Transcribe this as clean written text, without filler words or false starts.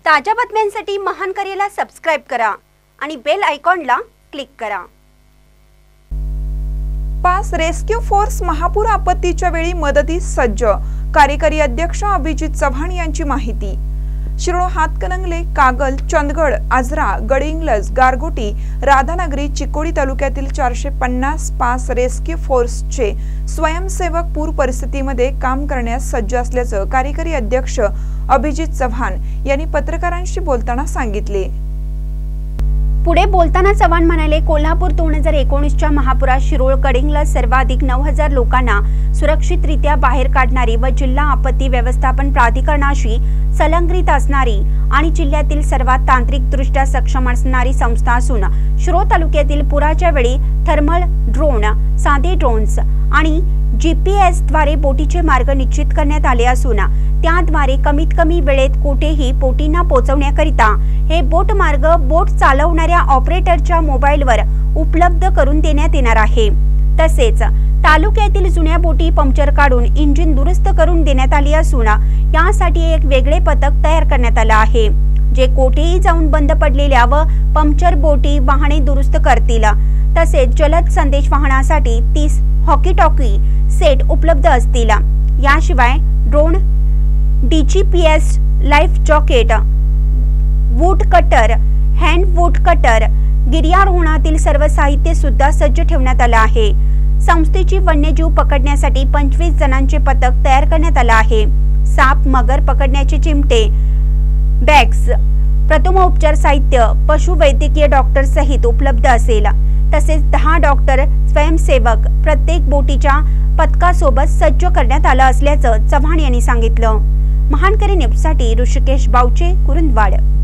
ताज्या बातम्यांसाठी महानकरेला सबस्क्राइब करा आणि बेल आयकॉनला क्लिक करा। पास रेस्क्यू फोर्स महापूर आपत्तीच्या वेळी मदतीस सज्ज। कार्यकारी अध्यक्ष अभिजित चव्हाण यांची माहिती। शिरोळ, हातकणंगले, कागल, चंदगड, आजरा, गडिंग्लज, गारगोटी, राधानगरी, चिकोडी तालुक्यातील 450 पास रेस्क्यू फोर्सचे स्वयंसेवक पूर परिस्थितीमध्ये काम करण्यास सज्ज असल्याचं कार्यकारी अध्यक्ष अभिजित चव्हाण यांनी पत्रकारांशी बोलताना सांगितले। पुढे बोलताना चव्हाण म्हणाले, कोल्हापूर 2019च्या महापुरात शिरोळ, गडिंग्लज सर्वाधिक 9000 लोकांना सुरक्षितरित्या बाहेर काढणारी व जिल्हा आपत्ती व्यवस्थापन प्राधिकरणाशी संलग्नित असणारी आणि जिल्ह्यातील सर्वात तांत्रिकदृष्ट्या सक्षम असणारी संस्था असून शिरोळ तालुक्यातील पुराच्या वेळी थर्मल ड्रोन, साधे ड्रोन्स आणि GPS द्वारे बोटीचे मार्ग निश्चित करण्यात आले असून त्याद्वारे कमीत कमी वेळेत कोठेही बोटींना पोहोचवण्याकरिता हे बोट मार्ग बोट चालवणाऱ्या ऑपरेटरच्या मोबाईलवर उपलब्ध करून देण्यात येणार आहे। तसेच तालुक्यातील जुन्या बोटी पंक्चर काढून इंजिन दुरुस्त करून देण्यात आली असून यासाठी एक वेगळे पथक तयार करण्यात आले आहे, जे कोठेही जाऊन बंद पडलेल्या व पंक्चर बोटी वाहने दुरुस्त करतील। तसेच जलद संदेश वाहनासाठी 30 हॉकी टॉकी सेट उपलब्ध असतील। याशिवाय drone, DGPS, life jacket, wood cutter, hand wood cutter, गिर्यारोहणातील सर्व साहित्य सुद्धा सज्ज ठेवण्यात आले आहे। संस्थेची वन्यजीव पकडण्यासाठी 25 जणांचे पथक तयार करण्यात आले आहे। साप, मगर पकडण्याचे चिमटे, बॅग्स, प्रथमोपचार साहित्य, पशुवैद्यकीय डॉक्टर सहित उपलब्ध असेल। तसेच 10 डॉक्टर स्वयंसेवक प्रत्येक बोटीच्या पथकासोबत सज्ज करण्यात आलं असल्याचं चव्हाण यांनी सांगितलं। महानकरी न्यूजसाठी ऋषिकेश बावचे, कुरुंदवाड।